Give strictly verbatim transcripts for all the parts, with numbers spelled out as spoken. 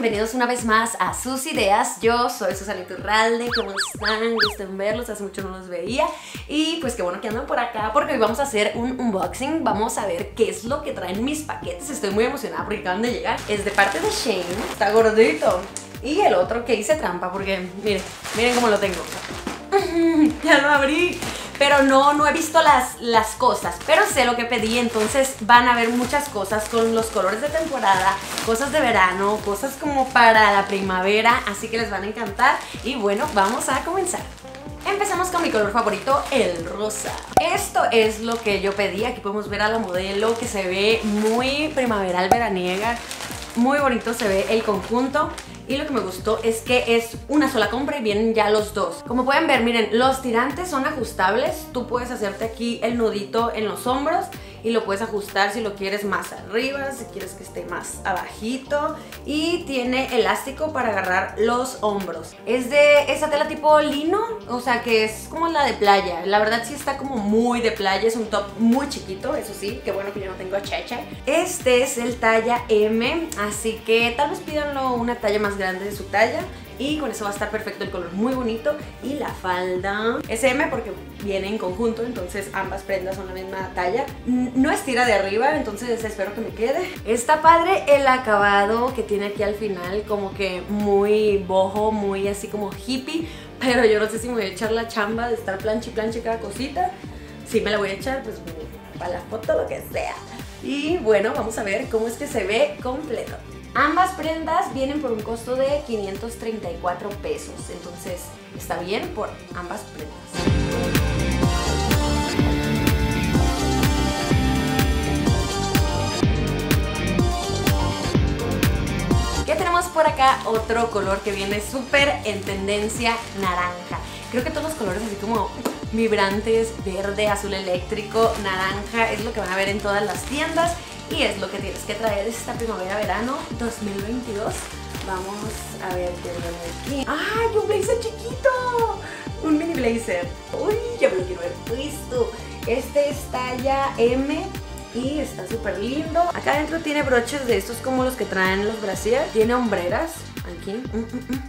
bienvenidos una vez más a Sus Ideas. Yo soy Susana Iturralde. ¿Cómo están? Gusten verlos, hace mucho no los veía. Y pues qué bueno que andan por acá, porque hoy vamos a hacer un unboxing. Vamos a ver qué es lo que traen mis paquetes. Estoy muy emocionada porque acaban de llegar. Es de parte de Shein, está gordito. Y el otro que hice trampa, porque miren, miren cómo lo tengo. Ya lo abrí. Pero no, no he visto las, las cosas, pero sé lo que pedí, entonces van a ver muchas cosas con los colores de temporada, cosas de verano, cosas como para la primavera, así que les van a encantar. Y bueno, vamos a comenzar. Empezamos con mi color favorito, el rosa. Esto es lo que yo pedí. Aquí podemos ver a la modelo que se ve muy primaveral, veraniega. Muy bonito se ve el conjunto. Y lo que me gustó es que es una sola compra y vienen ya los dos. Como pueden ver, miren, los tirantes son ajustables. Tú puedes hacerte aquí el nudito en los hombros y lo puedes ajustar si lo quieres más arriba, si quieres que esté más abajito. Y tiene elástico para agarrar los hombros. Es de esa tela tipo lino, o sea que es como la de playa. La verdad sí está como muy de playa, es un top muy chiquito, eso sí, qué bueno que yo no tengo chacha. Este es el talla M, así que tal vez pídanlo una talla más grande de su talla. Y con eso va a estar perfecto el color, muy bonito. Y la falda es M porque viene en conjunto, entonces ambas prendas son la misma talla. No estira de arriba, entonces espero que me quede. Está padre el acabado que tiene aquí al final, como que muy boho, muy así como hippie. Pero yo no sé si me voy a echar la chamba de estar planche y planche cada cosita. Si me la voy a echar, pues para la foto, lo que sea. Y bueno, vamos a ver cómo es que se ve completo. Ambas prendas vienen por un costo de quinientos treinta y cuatro pesos, entonces está bien por ambas prendas. Ya tenemos por acá otro color que viene súper en tendencia, naranja. Creo que todos los colores así como vibrantes, verde, azul eléctrico, naranja, es lo que van a ver en todas las tiendas. Y es lo que tienes que traer esta primavera-verano dos mil veintidós. Vamos a ver qué viene aquí. ¡Ay, un blazer chiquito! Un mini blazer. ¡Uy, ya me lo quiero ver puesto! Este es talla M y está súper lindo. Acá adentro tiene broches de estos como los que traen los brasier. Tiene hombreras aquí. Mm, mm, mm.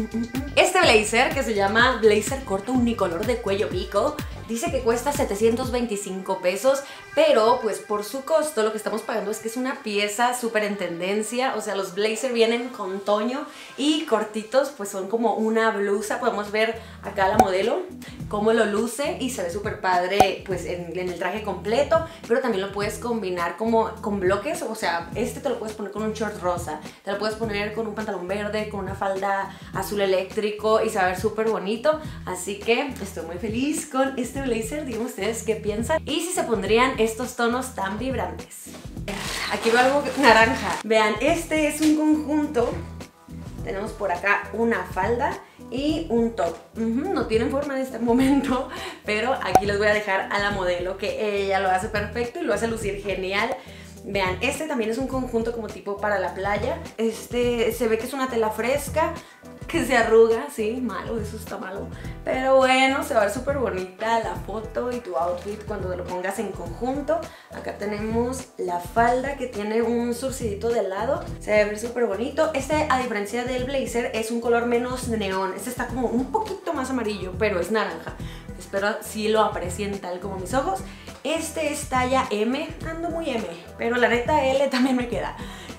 Este blazer, que se llama blazer corto unicolor de cuello pico, dice que cuesta setecientos veinticinco pesos, pero pues por su costo lo que estamos pagando es que es una pieza súper en tendencia. O sea, los blazers vienen con toño y cortitos, pues son como una blusa. Podemos ver acá la modelo cómo lo luce y se ve súper padre pues en, en el traje completo, pero también lo puedes combinar como con bloques. O sea, este te lo puedes poner con un short rosa, te lo puedes poner con un pantalón verde, con una falda azul eléctrico y se va a ver súper bonito. Así que estoy muy feliz con este blazer. Díganme ustedes qué piensan y si se pondrían estos tonos tan vibrantes. Aquí veo algo naranja. Vean, este es un conjunto. Tenemos por acá una falda y un top. Uh-huh, no tienen forma en este momento, pero aquí les voy a dejar a la modelo que ella lo hace perfecto y lo hace lucir genial. Vean, este también es un conjunto como tipo para la playa. Este se ve que es una tela fresca, que se arruga, sí, malo, eso está malo. Pero bueno, se va a ver súper bonita la foto y tu outfit cuando lo pongas en conjunto. Acá tenemos la falda que tiene un surcidito de lado. Se va a ver súper bonito. Este, a diferencia del blazer, es un color menos neón. Este está como un poquito más amarillo, pero es naranja. Espero si lo aprecien tal como mis ojos. Este es talla M, ando muy M, pero la neta L también me queda.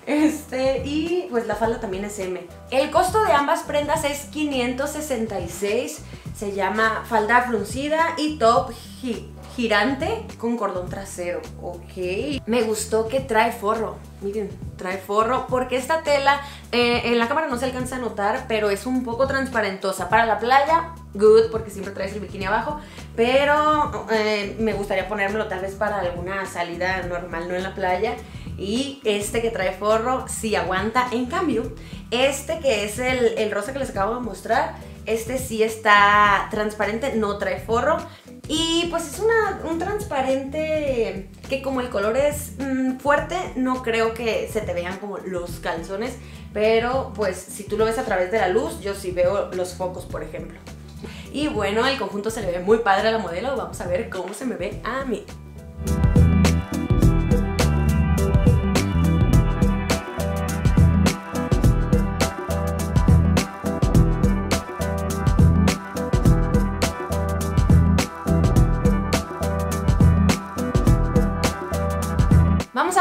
Este, y pues la falda también es M. El costo de ambas prendas es quinientos sesenta y seis. Se llama falda fruncida y top gi girante con cordón trasero. Ok. Me gustó que trae forro. Miren, trae forro porque esta tela eh, en la cámara no se alcanza a notar, pero es un poco transparentosa. Para la playa, good, porque siempre traes el bikini abajo, pero eh, me gustaría ponérmelo tal vez para alguna salida normal, no en la playa. Y este que trae forro sí aguanta. En cambio, este que es el, el rosa que les acabo de mostrar, este sí está transparente, no trae forro. Y pues es una, un transparente que como el color es mmm, fuerte, no creo que se te vean como los calzones. Pero pues si tú lo ves a través de la luz, yo sí veo los focos, por ejemplo. Y bueno, el conjunto se le ve muy padre a la modelo. Vamos a ver cómo se me ve a mí.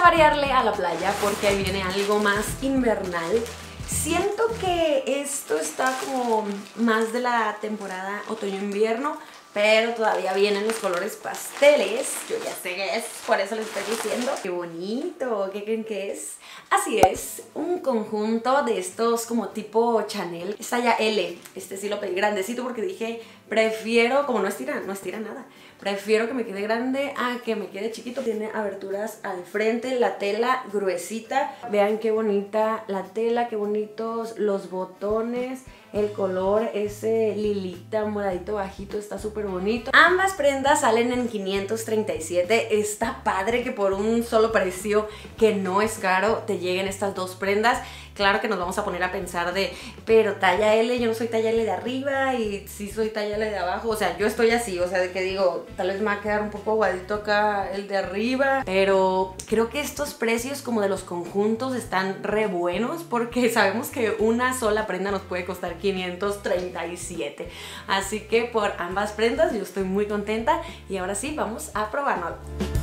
a variarle a la playa porque ahí viene algo más invernal. Siento que esto está como más de la temporada otoño-invierno, pero todavía vienen los colores pasteles. Yo ya sé qué es, por eso les estoy diciendo. ¡Qué bonito! ¿Qué creen que es? Así es, un conjunto de estos como tipo Chanel. Es talla L. Este sí lo pedí grandecito porque dije, prefiero, como no estira, no estira nada, prefiero que me quede grande a que me quede chiquito. Tiene aberturas al frente, la tela gruesita. Vean qué bonita la tela, qué bonitos los botones. El color ese lilita moradito bajito está súper bonito. Ambas prendas salen en quinientos treinta y siete. Está padre que por un solo precio que no es caro te lleguen estas dos prendas. Claro que nos vamos a poner a pensar de, pero talla L, yo no soy talla L de arriba y sí soy talla L de abajo. O sea, yo estoy así, o sea, de que digo, tal vez me va a quedar un poco aguadito acá el de arriba. Pero creo que estos precios como de los conjuntos están re buenos porque sabemos que una sola prenda nos puede costar quinientos treinta y siete. Así que por ambas prendas yo estoy muy contenta y ahora sí, vamos a probarlo.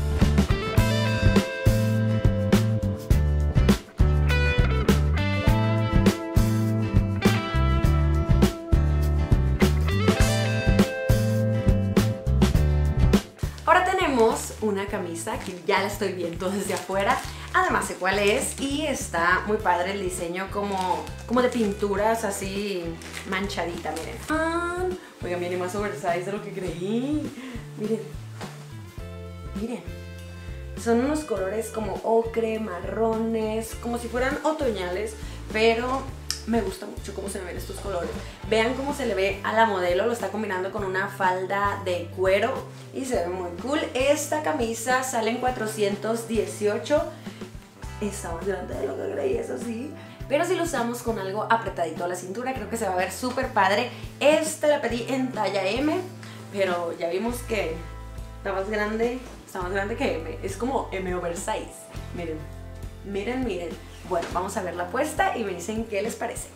Una camisa que ya la estoy viendo desde afuera, además sé cuál es y está muy padre el diseño como, como de pinturas así manchadita, miren. Ah, oigan, viene más oversize de lo que creí. Miren, miren, son unos colores como ocre, marrones, como si fueran otoñales, pero me gusta mucho cómo se ven estos colores. Vean cómo se le ve a la modelo, lo está combinando con una falda de cuero y se ve muy cool. Esta camisa sale en cuatrocientos dieciocho. Está más grande de lo que creí, eso sí. Pero si lo usamos con algo apretadito a la cintura, creo que se va a ver súper padre. Esta la pedí en talla M, pero ya vimos que está más grande, está más grande que M. Es como M oversize. Miren, miren, miren. Bueno, vamos a ver la puesta y me dicen qué les parece.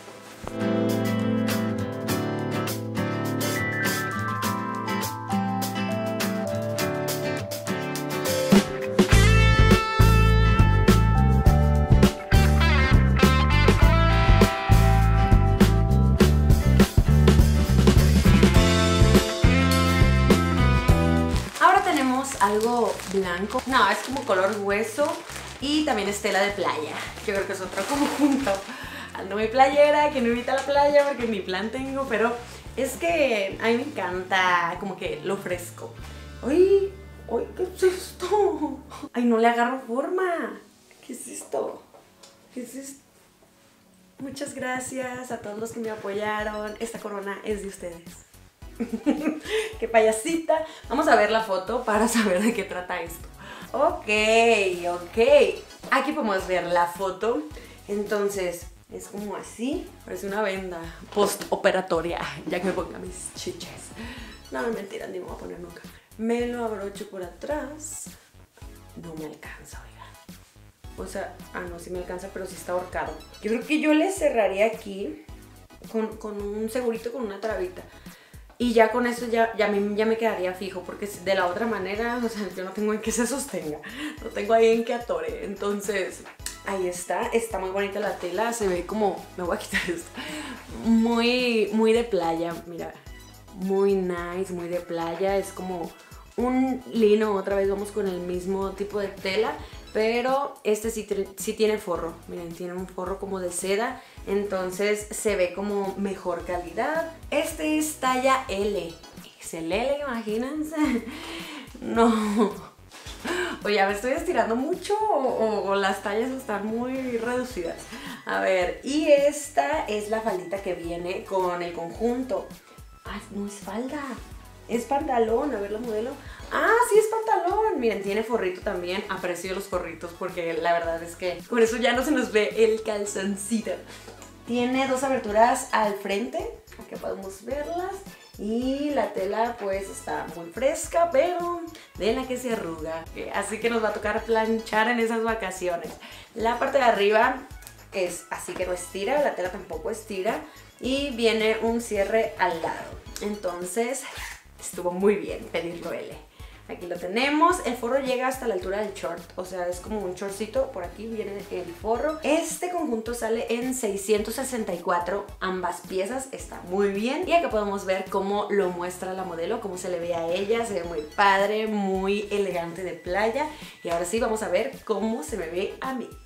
Ahora tenemos algo blanco. No, es como color hueso. Y también es tela de playa. Yo creo que es otro conjunto. Ando muy playera, que no invita a la playa porque ni plan tengo, pero es que a mí me encanta como que lo fresco. ¡Ay! ¡Ay! ¿Qué es esto? ¡Ay, no le agarro forma! ¿Qué es esto? ¿Qué es esto? Muchas gracias a todos los que me apoyaron. Esta corona es de ustedes. ¡Qué payasita! Vamos a ver la foto para saber de qué trata esto. Ok, ok. Aquí podemos ver la foto. Entonces, es como así. Parece una venda postoperatoria, ya que me ponga mis chiches. No, mentira, ni me voy a poner nunca. Me lo abrocho por atrás. No me alcanza, oigan. O sea, ah, no, sí me alcanza, pero sí está ahorcado. Yo creo que yo le cerraría aquí con, con un segurito, con una trabita. Y ya con eso ya, ya, me, ya me quedaría fijo, porque de la otra manera, o sea, yo no tengo en qué se sostenga, no tengo ahí en qué atore. Entonces, ahí está, está muy bonita la tela, se ve como, me voy a quitar esto, muy, muy de playa, mira, muy nice, muy de playa, es como un lino, otra vez vamos con el mismo tipo de tela, pero este sí, sí tiene forro, miren, tiene un forro como de seda, entonces se ve como mejor calidad. Este es talla L, es el L, imagínense, no, oye, me estoy estirando mucho o, o las tallas están muy reducidas. A ver, y esta es la faldita que viene con el conjunto. Ay, no es falda, es pantalón, a ver la modelo. Ah, sí es pantalón. Miren, tiene forrito también. Aprecio los forritos porque la verdad es que con eso ya no se nos ve el calzoncito. Tiene dos aberturas al frente, aquí podemos verlas. Y la tela pues está muy fresca, pero de la que se arruga. Así que nos va a tocar planchar en esas vacaciones. La parte de arriba es así que no estira, la tela tampoco estira. Y viene un cierre al lado. Entonces estuvo muy bien pedirlo L. Aquí lo tenemos. El forro llega hasta la altura del short, o sea, es como un shortcito. Por aquí viene el forro. Este conjunto sale en seiscientos sesenta y cuatro ambas piezas, está muy bien. Y acá podemos ver cómo lo muestra la modelo, cómo se le ve a ella. Se ve muy padre, muy elegante de playa. Y ahora sí vamos a ver cómo se me ve a mí.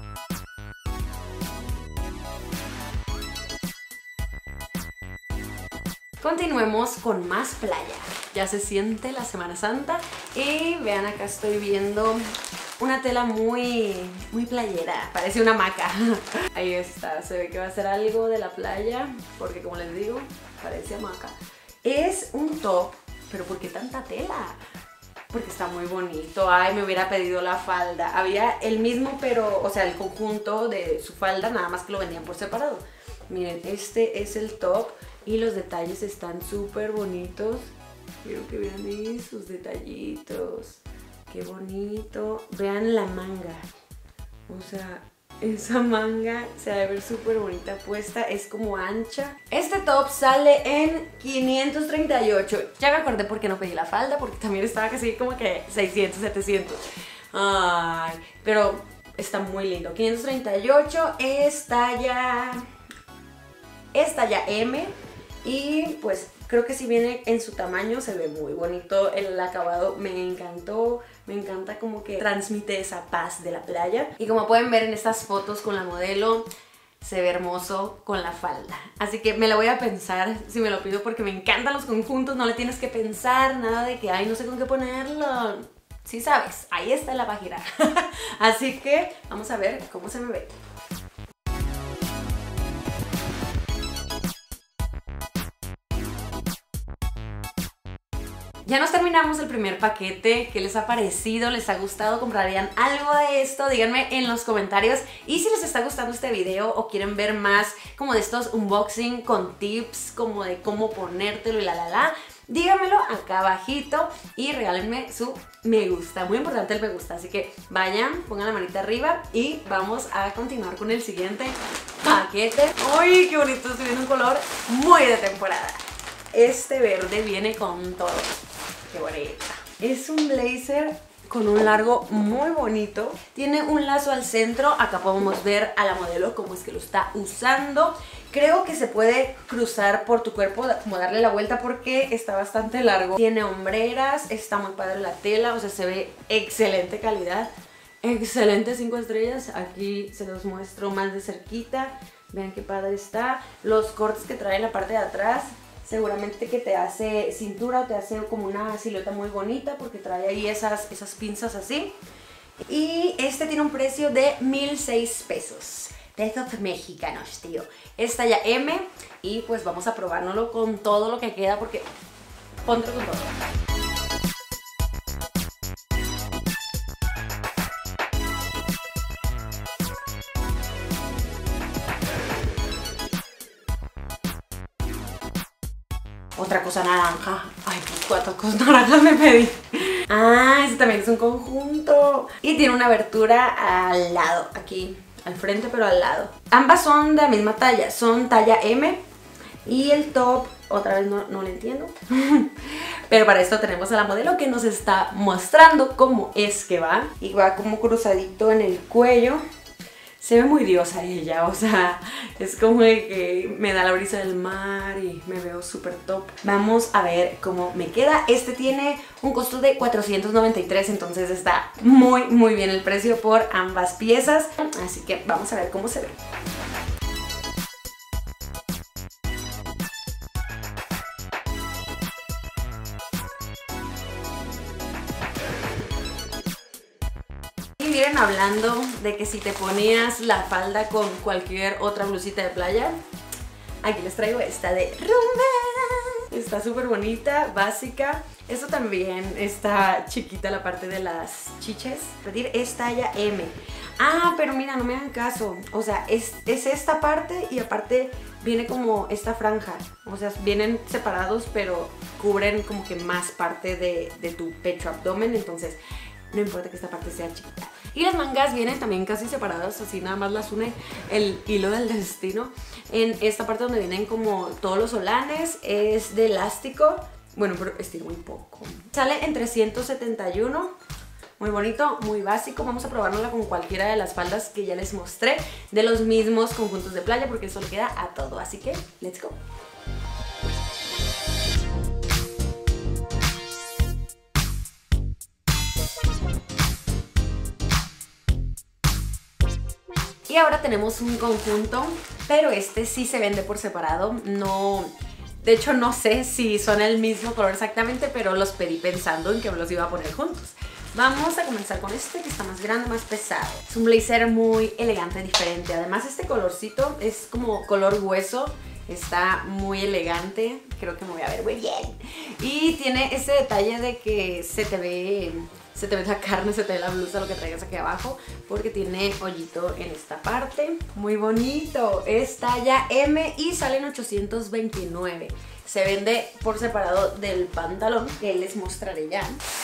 Continuemos con más playa. Ya se siente la Semana Santa y vean, acá estoy viendo una tela muy, muy playera, parece una hamaca. Ahí está, se ve que va a ser algo de la playa porque, como les digo, parece hamaca. Es un top, pero ¿por qué tanta tela? Porque está muy bonito. Ay, me hubiera pedido la falda. Había el mismo, pero, o sea, el conjunto de su falda, nada más que lo vendían por separado. Miren, este es el top. Y los detalles están súper bonitos. Quiero que vean esos detallitos. Qué bonito. Vean la manga. O sea, esa manga se va a ver súper bonita puesta. Es como ancha. Este top sale en quinientos treinta y ocho. Ya me acordé por qué no pedí la falda, porque también estaba casi como que seiscientos, setecientos. Ay, pero está muy lindo. quinientos treinta y ocho es talla... Es talla M. Y pues creo que si viene en su tamaño se ve muy bonito. El acabado me encantó. Me encanta como que transmite esa paz de la playa. Y como pueden ver en estas fotos con la modelo, se ve hermoso con la falda. Así que me la voy a pensar si me lo pido, porque me encantan los conjuntos. No le tienes que pensar nada de que, ay, no sé con qué ponerlo. Sí sabes, ahí está en la página. Así que vamos a ver cómo se me ve. Ya nos terminamos el primer paquete. ¿Qué les ha parecido? ¿Les ha gustado? ¿Comprarían algo de esto? Díganme en los comentarios. Y si les está gustando este video o quieren ver más como de estos unboxing con tips, como de cómo ponértelo y la la la, díganmelo acá abajito y regálenme su me gusta. Muy importante el me gusta, así que vayan, pongan la manita arriba y vamos a continuar con el siguiente paquete. ¡Uy, qué bonito! Estoy viendo un color muy de temporada. Este verde viene con todo. ¡Qué bonita! Es un blazer con un largo muy bonito. Tiene un lazo al centro. Acá podemos ver a la modelo cómo es que lo está usando. Creo que se puede cruzar por tu cuerpo, como darle la vuelta, porque está bastante largo. Tiene hombreras, está muy padre la tela, o sea, se ve excelente calidad. Excelente, cinco estrellas. Aquí se los muestro más de cerquita. Vean qué padre está. Los cortes que trae en la parte de atrás, seguramente que te hace cintura o te hace como una silueta muy bonita, porque trae ahí esas, esas pinzas así. Y este tiene un precio de mil seis pesos. Pesos mexicanos, tío. Es talla M y pues vamos a probárnoslo con todo lo que queda, porque póntelo con todo. Otra cosa naranja. Ay, cuántas cosas naranjas me pedí. Ah, este también es un conjunto. Y tiene una abertura al lado, aquí al frente, pero al lado. Ambas son de la misma talla, son talla M. Y el top, otra vez no, no lo entiendo. Pero para esto tenemos a la modelo que nos está mostrando cómo es que va. Y va como cruzadito en el cuello. Se ve muy diosa ella, o sea, es como de que me da la brisa del mar y me veo súper top. Vamos a ver cómo me queda. Este tiene un costo de cuatrocientos noventa y tres, entonces está muy muy bien el precio por ambas piezas. Así que vamos a ver cómo se ve. Miren, hablando de que si te ponías la falda con cualquier otra blusita de playa, aquí les traigo esta de Rumba. Está súper bonita, básica. Esto también está chiquita, la parte de las chiches. Pedir es talla M. Ah, pero mira, no me hagan caso. O sea, es, es esta parte y aparte viene como esta franja. O sea, vienen separados, pero cubren como que más parte de, de tu pecho, abdomen. Entonces no importa que esta parte sea chiquita. Y las mangas vienen también casi separadas, así nada más las une el hilo del destino. En esta parte donde vienen como todos los solanes es de elástico. Bueno, pero estiro muy poco. Sale en trescientos setenta y uno. Muy bonito, muy básico. Vamos a probárnosla con cualquiera de las faldas que ya les mostré de los mismos conjuntos de playa, porque eso le queda a todo. Así que, let's go. Y ahora tenemos un conjunto, pero este sí se vende por separado. No, de hecho no sé si son el mismo color exactamente, pero los pedí pensando en que me los iba a poner juntos. Vamos a comenzar con este que está más grande, más pesado. Es un blazer muy elegante, diferente. Además este colorcito es como color hueso. Está muy elegante. Creo que me voy a ver muy bien. Y tiene ese detalle de que se te ve... Se te ve la carne, se te ve la blusa, lo que traigas aquí abajo, porque tiene hoyito en esta parte. Muy bonito. Es talla M y sale en ochocientos veintinueve. Se vende por separado del pantalón, que les mostraré ya.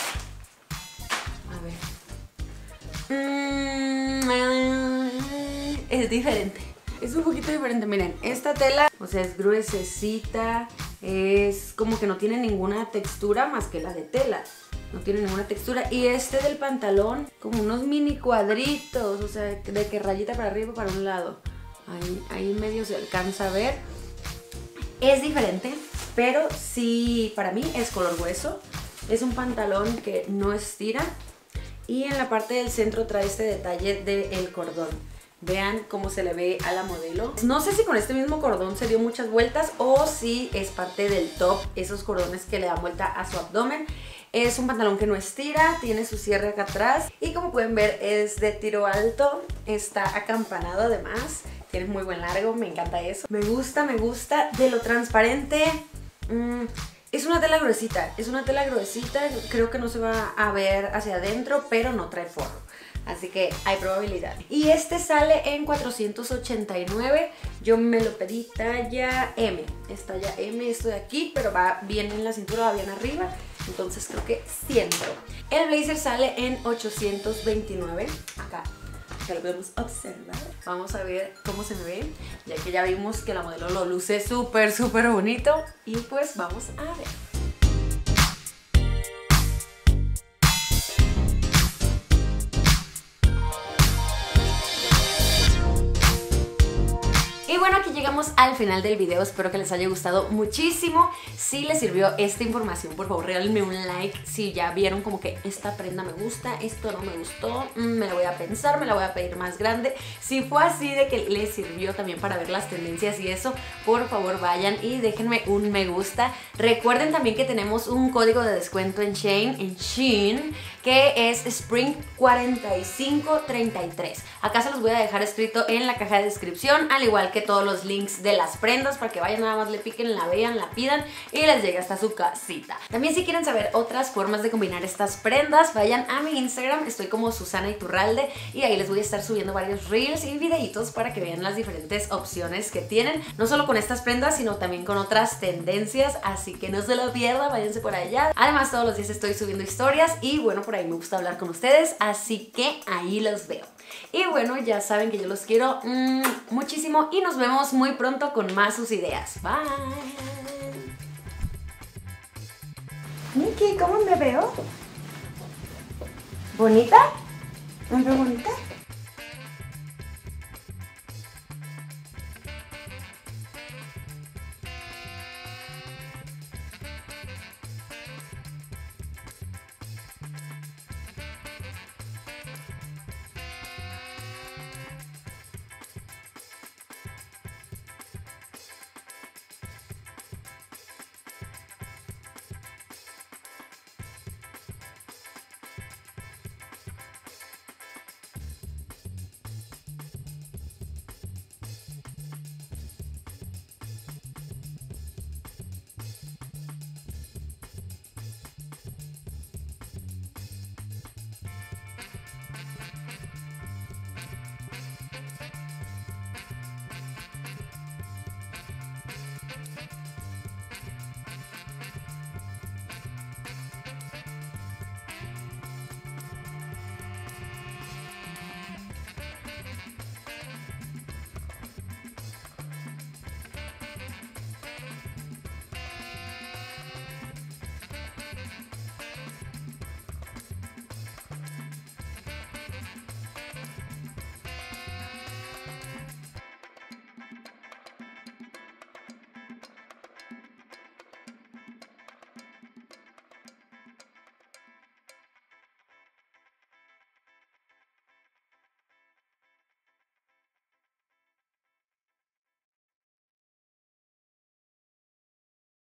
A ver. Mm, es diferente. Es un poquito diferente, miren. Esta tela, o sea, es gruesecita. Es como que no tiene ninguna textura más que la de tela. No tiene ninguna textura. Y este del pantalón, como unos mini cuadritos, o sea, de que rayita para arriba para un lado. Ahí, ahí medio se alcanza a ver. Es diferente, pero sí, para mí es color hueso. Es un pantalón que no estira. Y en la parte del centro trae este detalle del cordón. Vean cómo se le ve a la modelo. No sé si con este mismo cordón se dio muchas vueltas o si es parte del top, esos cordones que le dan vuelta a su abdomen. Es un pantalón que no estira, tiene su cierre acá atrás y como pueden ver es de tiro alto, está acampanado además, tiene muy buen largo, me encanta eso. Me gusta, me gusta. De lo transparente, mmm, es una tela gruesita, es una tela gruesita, creo que no se va a ver hacia adentro, pero no trae forro. Así que hay probabilidad. Y este sale en cuatrocientos ochenta y nueve. Yo me lo pedí talla M. Es talla M esto de aquí, pero va bien en la cintura, va bien arriba. Entonces creo que sí entró. El blazer sale en ochocientos veintinueve. Acá ya lo podemos observar. Vamos a ver cómo se me ve, ya que ya vimos que la modelo lo luce súper, súper bonito. Y pues vamos a ver. Y bueno, aquí llegamos al final del video, espero que les haya gustado muchísimo. Si les sirvió esta información, por favor regálenme un like si ya vieron como que esta prenda me gusta, esto no me gustó, me la voy a pensar, me la voy a pedir más grande. Si fue así de que les sirvió también para ver las tendencias y eso, por favor vayan y déjenme un me gusta. Recuerden también que tenemos un código de descuento en Shein, en Shein, que es Spring cuarenta y cinco treinta y tres. Acá se los voy a dejar escrito en la caja de descripción, al igual que todos los links de las prendas para que vayan, nada más le piquen, la vean, la pidan y les llegue hasta su casita. También si quieren saber otras formas de combinar estas prendas, vayan a mi Instagram, estoy como Susana Iturralde y ahí les voy a estar subiendo varios reels y videitos para que vean las diferentes opciones que tienen, no solo con estas prendas, sino también con otras tendencias, así que no se lo pierdan, váyanse por allá. Además todos los días estoy subiendo historias y bueno, por ahí me gusta hablar con ustedes, así que ahí los veo. Y bueno, ya saben que yo los quiero mmm, muchísimo y nos vemos muy pronto con más sus ideas. Bye. Nikki, ¿cómo me veo? ¿Bonita? ¿Me veo bonita?